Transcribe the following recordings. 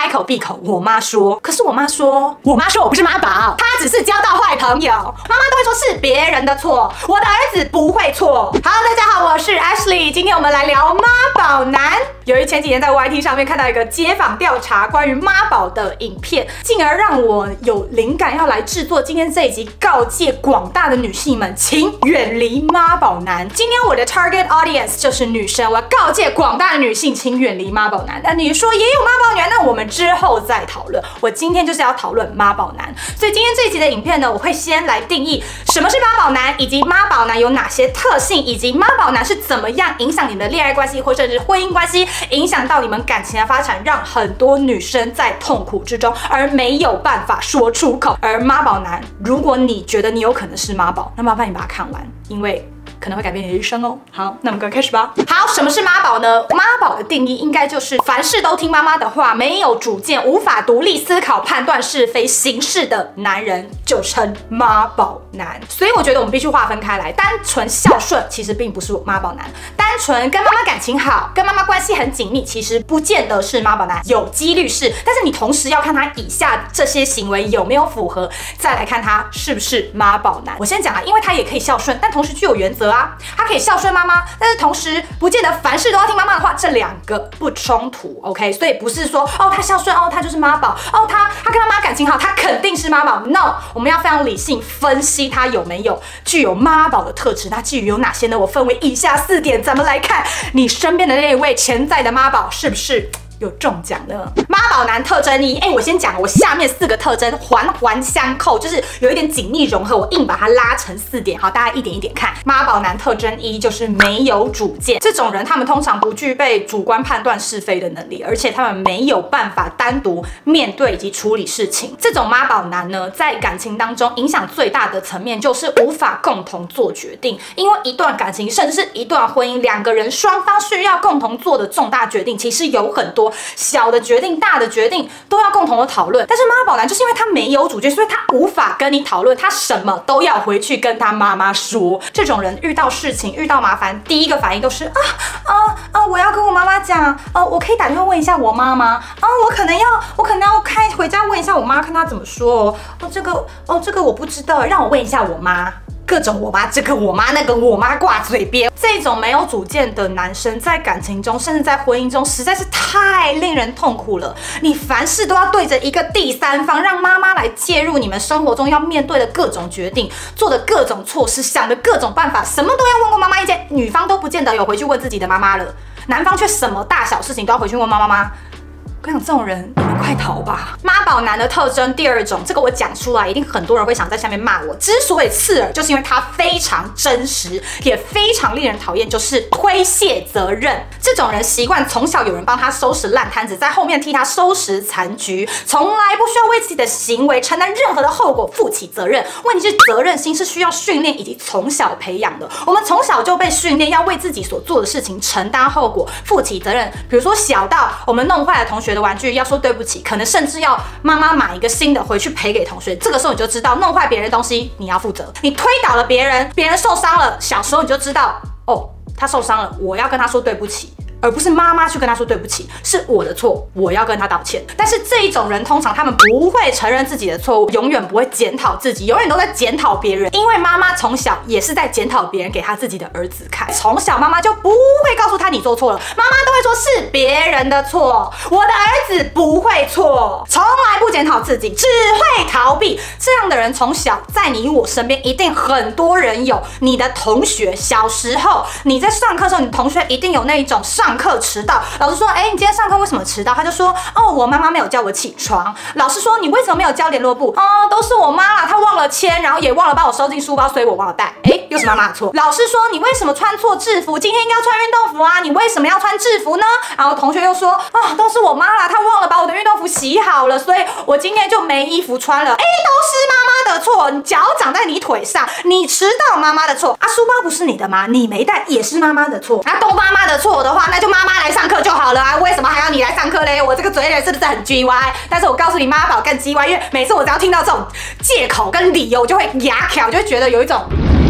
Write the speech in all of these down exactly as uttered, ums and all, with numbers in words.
开口闭口我妈说，可是我妈说，我妈说我不是妈宝，她只是交到坏朋友。妈妈都会说是别人的错，我的儿子不会错。好，大家好，我是 Ashley， 今天我们来聊妈宝男。由于前几天在 Y T 上面看到一个街访调查关于妈宝的影片，进而让我有灵感要来制作今天这一集，告诫广大的女性们，请远离妈宝男。今天我的 target audience 就是女生，我要告诫广大的女性，请远离妈宝男。那你说也有妈宝男，那我们之后再讨论。我今天就是要讨论妈宝男，所以今天这一集的影片呢，我会先来定义什么是妈宝男，以及妈宝男有哪些特性，以及妈宝男是怎么样影响你们的恋爱关系或者是婚姻关系，影响到你们感情的发展，让很多女生在痛苦之中而没有办法说出口。而妈宝男，如果你觉得你有可能是妈宝，那麻烦你把它看完，因为可能会改变你的一生哦。好，那我们赶快开始吧。好，什么是妈宝呢？妈宝的定义应该就是凡事都听妈妈的话，没有主见，无法独立思考、判断是非、行事的男人，就称妈宝男。所以我觉得我们必须划分开来，单纯孝顺其实并不是妈宝男，单纯跟妈妈感情好、跟妈妈关系很紧密，其实不见得是妈宝男，有几率是。但是你同时要看他以下这些行为有没有符合，再来看他是不是妈宝男。我先讲啊，因为他也可以孝顺，但同时具有原则。他可以孝顺妈妈，但是同时不见得凡事都要听妈妈的话，这两个不冲突 ，OK？ 所以不是说哦他孝顺哦他就是妈宝，哦他他跟他妈感情好，他肯定是妈宝。No， 我们要非常理性分析他有没有具有妈宝的特质。那至于有哪些呢？我分为以下四点，咱们来看你身边的那位潜在的妈宝是不是有中奖呢？妈宝男特征一，哎，我先讲，我下面四个特征环环相扣，就是有一点紧密融合，我硬把它拉成四点。好，大家一点一点看。妈宝男特征一就是没有主见，这种人他们通常不具备主观判断是非的能力，而且他们没有办法单独面对以及处理事情。这种妈宝男呢，在感情当中影响最大的层面就是无法共同做决定，因为一段感情甚至是一段婚姻，两个人双方需要共同做的重大决定，其实有很多。小的决定、大的决定都要共同的讨论，但是妈宝男就是因为他没有主见，所以他无法跟你讨论，他什么都要回去跟他妈妈说。这种人遇到事情、遇到麻烦，第一个反应都是啊啊啊！我要跟我妈妈讲，呃、啊，我可以打电话问一下我妈妈啊，我可能要，我可能要开回家问一下我妈，看她怎么说哦。哦，这个哦，这个我不知道，让我问一下我妈。各种我妈这个我妈那个我妈挂嘴边，这种没有主见的男生在感情中，甚至在婚姻中，实在是太令人痛苦了。你凡事都要对着一个第三方，让妈妈来介入你们生活中要面对的各种决定，做的各种措施，想的各种办法，什么都要问过妈妈意见。女方都不见得有回去问自己的妈妈了，男方却什么大小事情都要回去问妈妈妈。我跟你讲，这种人你们快逃吧！妈宝男的特征第二种，这个我讲出来，一定很多人会想在下面骂我。之所以刺耳，就是因为他非常真实，也非常令人讨厌，就是推卸责任。这种人习惯从小有人帮他收拾烂摊子，在后面替他收拾残局，从来不需要为自己的行为承担任何的后果负起责任。问题是责任心是需要训练以及从小培养的。我们从小就被训练要为自己所做的事情承担后果、负起责任。比如说小到我们弄坏了同学的玩具要说对不起，可能甚至要妈妈买一个新的回去赔给同学。这个时候你就知道弄坏别人的东西你要负责。你推倒了别人，别人受伤了，小时候你就知道哦，他受伤了，我要跟他说对不起。而不是妈妈去跟他说对不起，是我的错，我要跟他道歉。但是这一种人通常他们不会承认自己的错误，永远不会检讨自己，永远都在检讨别人。因为妈妈从小也是在检讨别人给他自己的儿子看，从小妈妈就不会告诉他你做错了，妈妈都会说是别人的错，我的儿子不会错，从来不检讨自己，只会逃避。这样的人从小在你我身边一定很多人有。你的同学小时候你在上课的时候，你同学一定有那一种上上课迟到，老师说，哎，你今天上课为什么迟到？他就说，哦，我妈妈没有叫我起床。老师说，你为什么没有交联络簿？哦，都是我妈啦，她忘了签，然后也忘了把我收进书包，所以我忘了带。哎，又是妈妈的错。老师说，你为什么穿错制服？今天应该要穿运动服啊，你为什么要穿制服呢？然后同学又说，啊，都是我妈啦，她忘了把我的运动服洗好了，所以我今天就没衣服穿了。哎，都是妈妈的错，你脚长在你腿上，你迟到妈妈的错啊，书包不是你的吗？你没带也是妈妈的错啊，都妈妈的错的话，那就妈妈来上课就好了啊，为什么还要你来上课嘞？我这个嘴脸是不是很 G Y？ 但是我告诉你，妈宝更 G Y， 因为每次我只要听到这种借口跟理由，我就会牙挑，就会觉得有一种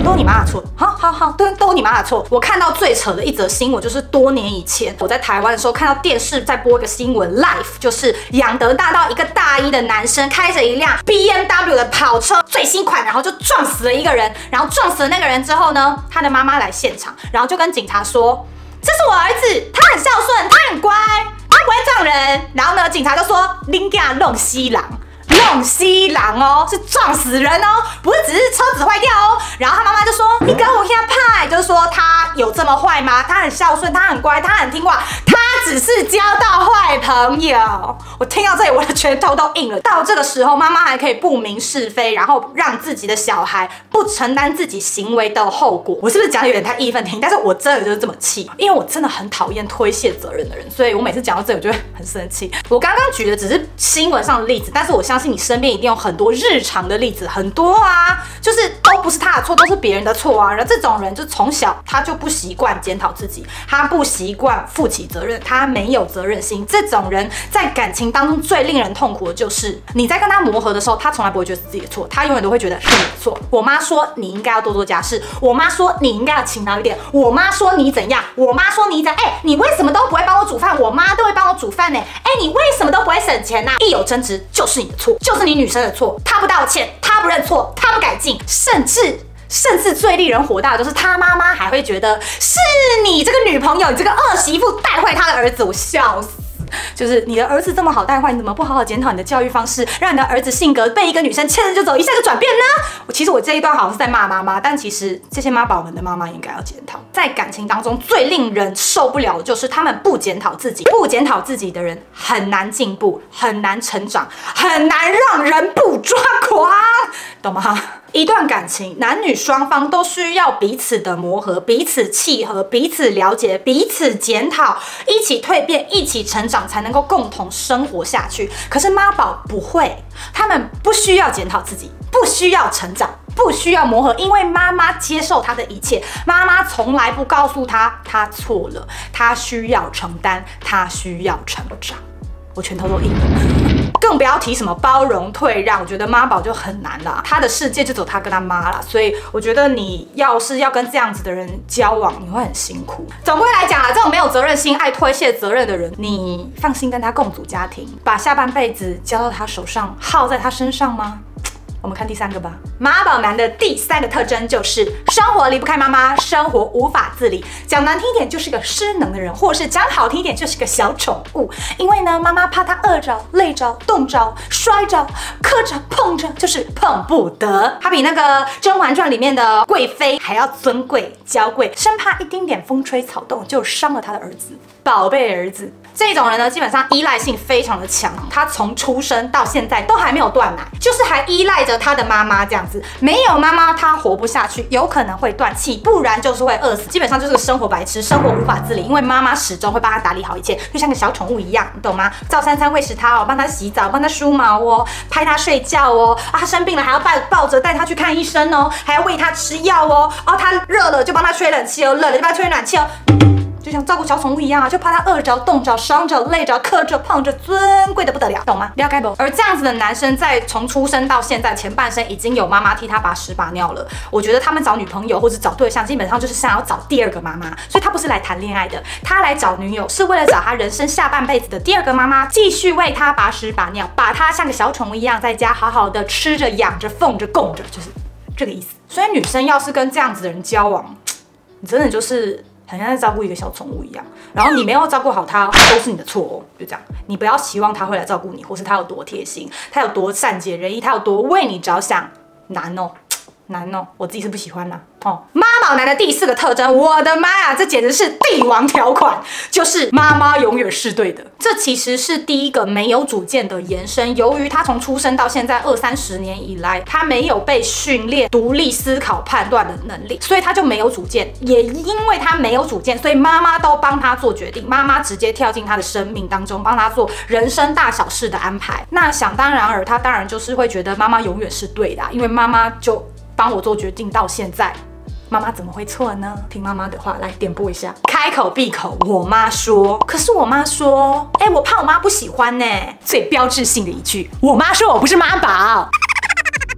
都你妈的错，好好好，都都你妈的错。我看到最扯的一则新闻，就是多年以前我在台湾的时候，看到电视在播一个新闻 ，live 就是养德大道一个大一的男生开着一辆 B M W 的跑车最新款，然后就撞死了一个人，然后撞死了那个人之后呢，他的妈妈来现场，然后就跟警察说，这是我儿子，他很孝顺，他很乖，他不会撞人。然后呢，警察就说，恁囝弄死人。弄死人哦，是撞死人哦，不是只是车子坏掉哦。然后他妈妈就说：“你跟我下派，就是说他有这么坏吗？他很孝顺，他很乖，他很听话，他只是交到坏朋友。”我听到这里，我的拳头都硬了。到这个时候，妈妈还可以不明是非，然后让自己的小孩不承担自己行为的后果。我是不是讲的有点太义愤填膺？但是我真的就是这么气，因为我真的很讨厌推卸责任的人，所以我每次讲到这里，我就会很生气。我刚刚举的只是新闻上的例子，但是我相信你身边一定有很多日常的例子，很多啊，就是都不是他的错，都是别人的错啊。然后这种人就从小他就不习惯检讨自己，他不习惯负起责任，他没有责任心。这种人在感情当中最令人痛苦的就是你在跟他磨合的时候，他从来不会觉得是自己的错，他永远都会觉得是你的错。我妈说你应该要多做家事，我妈说你应该要勤劳一点，我妈说你怎样，我妈说你怎样，哎、欸，你为什么都不会帮我煮饭？我妈都会帮我煮饭呢、欸。哎、欸，你为什么都不会省钱呢、啊？一有争执就是你的错，就是你女生的错，她不道歉，她不认错，她不改进，甚至。甚至最令人火大的就是他妈妈还会觉得是你这个女朋友，你这个二媳妇带坏他的儿子，我笑死。就是你的儿子这么好带坏，你怎么不好好检讨你的教育方式，让你的儿子性格被一个女生牵着就走，一下就转变呢？我其实我这一段好像是在骂妈妈，但其实这些妈宝们的妈妈应该要检讨。在感情当中最令人受不了的就是他们不检讨自己，不检讨自己的人很难进步，很难成长，很难让人不抓狂，懂吗？一段感情，男女双方都需要彼此的磨合，彼此契合，彼此了解，彼此检讨，一起蜕变，一起成长，才能够共同生活下去。可是妈宝不会，他们不需要检讨自己，不需要成长，不需要磨合，因为妈妈接受他的一切，妈妈从来不告诉他他错了，他需要承担，他需要成长。我拳头都硬了。更不要提什么包容退让，我觉得妈宝就很难啦，他的世界就只有他跟他妈啦，所以我觉得你要是要跟这样子的人交往，你会很辛苦。总归来讲啊，这种没有责任心、爱推卸责任的人，你放心跟他共组家庭，把下半辈子交到他手上，耗在他身上吗？我们看第三个吧。妈宝男的第三个特征就是生活离不开妈妈，生活无法自理。讲难听一点就是个失能的人，或是讲好听一点就是个小宠物。因为呢，妈妈怕他饿着、累着、冻着、摔着、磕着、碰着，就是碰不得。他比那个《甄嬛传》里面的贵妃还要尊贵、娇贵，生怕一丁点风吹草动就伤了他的儿子，宝贝儿子。这种人呢，基本上依赖性非常的强，他从出生到现在都还没有断奶，就是还依赖着他的妈妈这样子。没有妈妈他活不下去，有可能会断气，不然就是会饿死。基本上就是个生活白痴，生活无法自理，因为妈妈始终会帮他打理好一切，就像个小宠物一样，你懂吗？照三餐喂食他哦，帮他洗澡，帮他梳毛哦，拍他睡觉哦，啊，他生病了还要抱抱着带他去看医生哦，还要喂他吃药哦，哦，他热了就帮他吹冷气哦，冷了就帮他吹暖气哦。就像照顾小宠物一样啊，就怕它饿着、冻着、伤着、累着、磕着、碰着，尊贵的不得了，懂吗？了解不？而这样子的男生，在从出生到现在前半生已经有妈妈替他把屎把尿了。我觉得他们找女朋友或者找对象，基本上就是想要找第二个妈妈，所以他不是来谈恋爱的，他来找女友是为了找他人生下半辈子的第二个妈妈，继续为他把屎把尿，把他像个小宠物一样在家好好的吃着、养着、奉着、供着，就是这个意思。所以女生要是跟这样子的人交往，你真的就是好像在照顾一个小宠物一样，然后你没有照顾好它，都是你的错哦。就这样，你不要期望它会来照顾你，或是它有多贴心，它有多善解人意，它有多为你着想，难哦，难哦，我自己是不喜欢啦。哦，妈宝男的第四个特征，我的妈呀，这简直是帝王条款，就是妈妈永远是对的。这其实是第一个没有主见的延伸。由于他从出生到现在二三十年以来，他没有被训练独立思考判断的能力，所以他就没有主见。也因为他没有主见，所以妈妈都帮他做决定，妈妈直接跳进他的生命当中，帮他做人生大小事的安排。那想当然尔，他当然就是会觉得妈妈永远是对的啊，因为妈妈就帮我做决定到现在。妈妈怎么会错呢？听妈妈的话，来点播一下。开口闭口，我妈说。可是我妈说，哎、欸，我怕我妈不喜欢呢。最标志性的一句，我妈说我不是妈宝。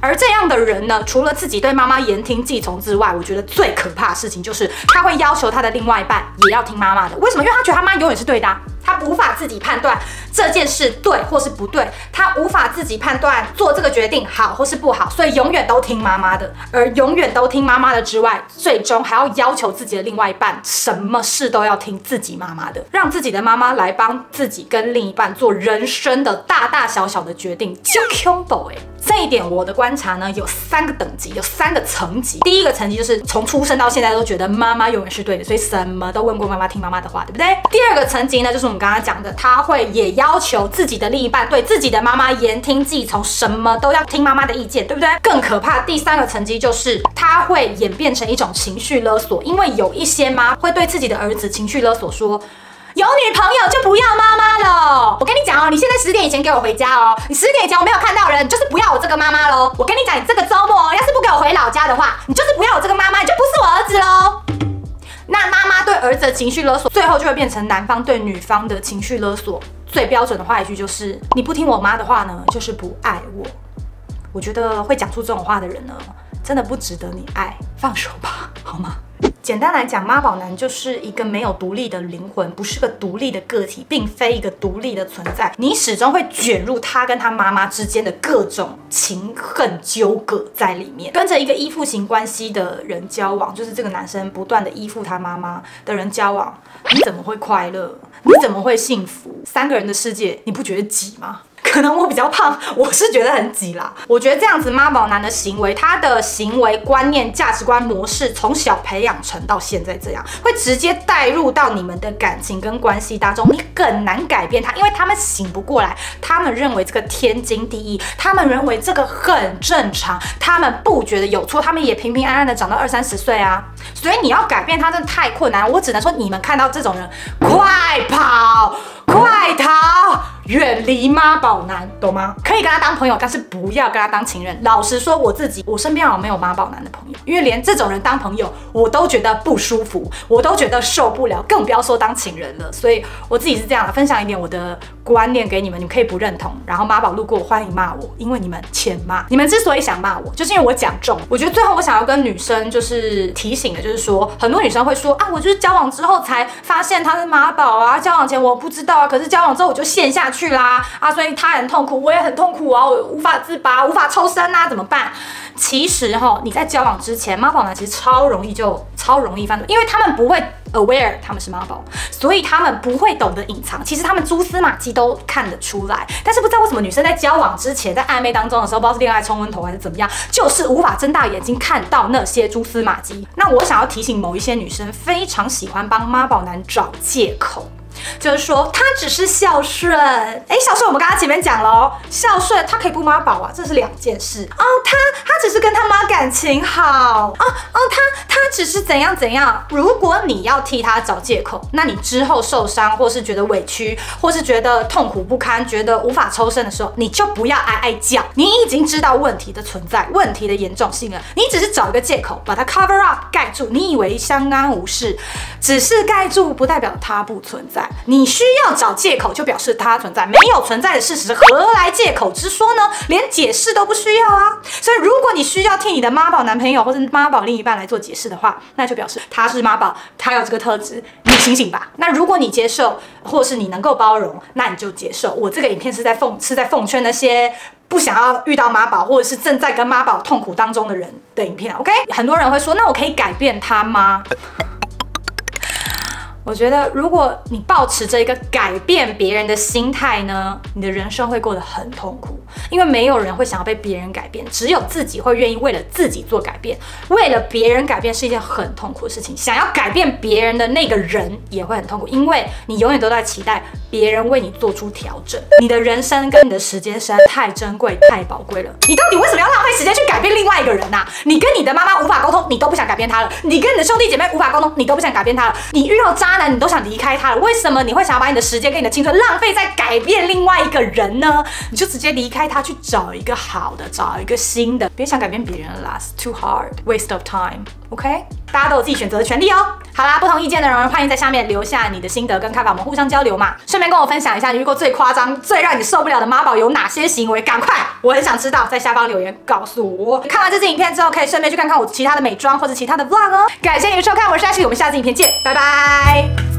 而这样的人呢，除了自己对妈妈言听计从之外，我觉得最可怕的事情就是他会要求他的另外一半也要听妈妈的。为什么？因为他觉得他妈永远是对的啊。他无法自己判断这件事对或是不对，他无法自己判断做这个决定好或是不好，所以永远都听妈妈的。而永远都听妈妈的之外，最终还要要求自己的另外一半什么事都要听自己妈妈的，让自己的妈妈来帮自己跟另一半做人生的大大小小的决定，就恐怖哎。这一点我的观察呢，有三个等级，有三个层级。第一个层级就是从出生到现在都觉得妈妈永远是对的，所以什么都问过妈妈，听妈妈的话，对不对？第二个层级呢，就是我们刚刚讲的，他会也要求自己的另一半对自己的妈妈言听计从，什么都要听妈妈的意见，对不对？更可怕，第三个层级就是他会演变成一种情绪勒索，因为有一些妈会对自己的儿子情绪勒索说，有女朋友就不要妈妈了。我跟你讲哦，你现在十点以前给我回家哦。你十点以前我没有看到人，你就是不要我这个妈妈喽。我跟你讲，你这个周末要是不给我回老家的话，你就是不要我这个妈妈，你就不是我儿子喽。那妈妈对儿子的情绪勒索，最后就会变成男方对女方的情绪勒索。最标准的话一句就是，你不听我妈的话呢，就是不爱我。我觉得会讲出这种话的人呢，真的不值得你爱，放手吧，好吗？简单来讲，妈宝男就是一个没有独立的灵魂，不是个独立的个体，并非一个独立的存在。你始终会卷入他跟他妈妈之间的各种情恨纠葛在里面。跟着一个依附型关系的人交往，就是这个男生不断的依附他妈妈的人交往，你怎么会快乐？你怎么会幸福？三个人的世界，你不觉得挤吗？可能我比较胖，我是觉得很挤啦。我觉得这样子妈宝男的行为，他的行为观念、价值观模式，从小培养成到现在这样，会直接带入到你们的感情跟关系当中，你很难改变他，因为他们醒不过来，他们认为这个天经地义，他们认为这个很正常，他们不觉得有错，他们也平平安安的长到二三十岁啊。所以你要改变他真的太困难，我只能说你们看到这种人，快跑！快逃，远离妈宝男，懂吗？可以跟他当朋友，但是不要跟他当情人。老实说，我自己，我身边好像没有妈宝男的朋友，因为连这种人当朋友，我都觉得不舒服，我都觉得受不了，更不要说当情人了。所以我自己是这样的，分享一点我的观念给你们，你们可以不认同。然后妈宝路过，欢迎骂我，因为你们欠骂。你们之所以想骂我，就是因为我讲中。我觉得最后我想要跟女生就是提醒的，就是说，很多女生会说啊，我就是交往之后才发现他是妈宝啊，交往前我不知道啊。可是交往之后我就陷下去啦啊，所以他很痛苦，我也很痛苦啊，我无法自拔，无法抽身啊，怎么办？其实哈，你在交往之前，妈宝男其实超容易就超容易犯罪，因为他们不会 aware 他们是妈宝，所以他们不会懂得隐藏。其实他们蛛丝马迹都看得出来，但是不知道为什么女生在交往之前，在暧昧当中的时候，不知道是恋爱冲昏头还是怎么样，就是无法睁大眼睛看到那些蛛丝马迹。那我想要提醒某一些女生，非常喜欢帮妈宝男找借口。就是说他只是孝顺，哎，孝顺我们刚刚前面讲了哦，孝顺他可以不妈宝啊，这是两件事哦。他他只是跟他妈感情好哦哦，他他只是怎样怎样。如果你要替他找借口，那你之后受伤，或是觉得委屈，或是觉得痛苦不堪，觉得无法抽身的时候，你就不要哀哀叫。你已经知道问题的存在，问题的严重性了，你只是找一个借口把它 cover up 盖住，你以为相安无事，只是盖住不代表它不存在。你需要找借口，就表示它存在。没有存在的事实，何来借口之说呢？连解释都不需要啊！所以，如果你需要替你的妈宝男朋友或者妈宝另一半来做解释的话，那就表示他是妈宝，他有这个特质，你醒醒吧。那如果你接受，或是你能够包容，那你就接受。我这个影片是在奉是在奉劝那些不想要遇到妈宝，或者是正在跟妈宝痛苦当中的人的影片。OK， 很多人会说，那我可以改变他吗？我觉得，如果你抱持着一个改变别人的心态呢，你的人生会过得很痛苦，因为没有人会想要被别人改变，只有自己会愿意为了自己做改变。为了别人改变是一件很痛苦的事情，想要改变别人的那个人也会很痛苦，因为你永远都在期待别人为你做出调整。你的人生跟你的时间实在太珍贵、太宝贵了，你到底为什么要浪费时间去改变另外一个人啊？你跟你的妈妈无法沟通，你都不想改变他了；你跟你的兄弟姐妹无法沟通，你都不想改变他了；你遇到渣男，你都想离开他了。为什么你会想要把你的时间跟你的青春浪费在改变另外一个人呢？你就直接离开他，去找一个好的，找一个新的，别想改变别人了啦 ，It's too hard, waste of time. OK， 大家都有自己选择的权利哦。 好啦，不同意见的人欢迎在下面留下你的心得跟看法，我们互相交流嘛。顺便跟我分享一下你遇过最夸张、最让你受不了的妈宝有哪些行为，赶快，我很想知道，在下方留言告诉我。看完这支影片之后，可以顺便去看看我其他的美妆或者其他的 vlog 哦。感谢你的收看，我是Ashley，我们下支影片见，拜拜。